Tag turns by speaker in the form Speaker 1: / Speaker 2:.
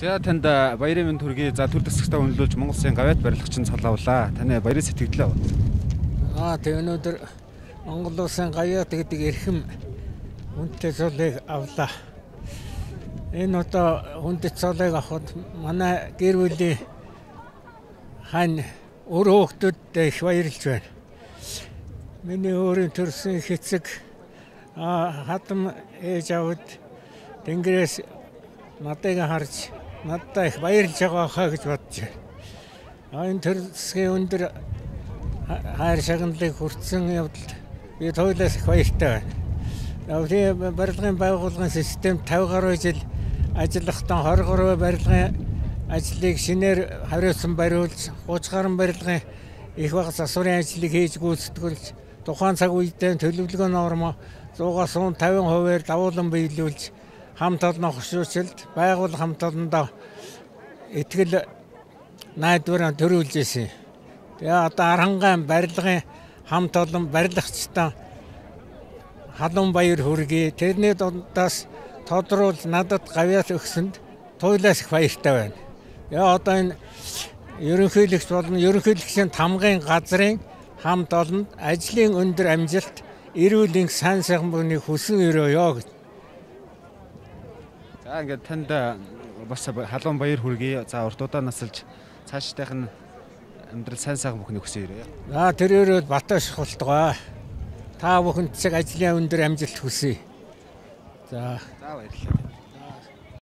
Speaker 1: За танд баярын мэнд хүргэе. За төр дэсгтээ үнэлүүлж Монгол Улсын гавьяат барилгачин цолоовлаа. Таны баярын сэтгэлдээ.
Speaker 2: Тэг өнөөдөр Монгол Улсын гавьяат гэдэг эрхэм хүндэт цолыг авлаа. Энэ одоо хүндэт цолыг авахд манай гэр бүлийн хань өөр хүүхдүүдтэй их баярлж байна. Миний өөрийн төрсөн их эцэг хатам ээж авд тэнгэрээс надыг харж надтай их баярлж байгаа хаа гэж бодож байна. Энэ төрсгийн өндөр хайр шагналыг хүртсэн явдалд би туйлаас их баяртай байна. Барилгын байгууллагын систем 50 гаруй жил ажиллахдаа 20 гаруй барилгын ажлыг шинээр хариуцсан бариулж 30 гаруй барилгын их баг засварын ажлыг хийж гүйцэтгүүлж тухайн цаг үедээ төлөвлөгөө нормо 100-аас 150% давуулан биелүүлж хамт олон хошуучилд байгуул хамт олондоо итгэл найдвараа төрүүлж ирсэн. Тэгээ одоо Арангаан барилгын хамт олон барилгачтай халуун баяр хүргэе. Тэрний дундаас тодруулж надад гавьяат өгсөнд туйлаас их баяртай байна. Тэгээ одоо энэ ерөнхийлөгч болон ерөнхийлөгчийн тамгын газрын хамт олонд ажлын өндөр амжилт, эрүүл энх сайн сайхан бүхнийг хүсэн өрөөё гэж.
Speaker 1: За ингээд танд бас халуун баяр хүргэе. За урдуудаа насалж цаашдынх нь амьдрал сайн сайхан бүхнийг хүсье ирээ.
Speaker 2: За тэр өрөөд баташ хултгаа. Та бүхэнд цаг ажлын өндөр амжилт хүсье. За
Speaker 1: баярлалаа.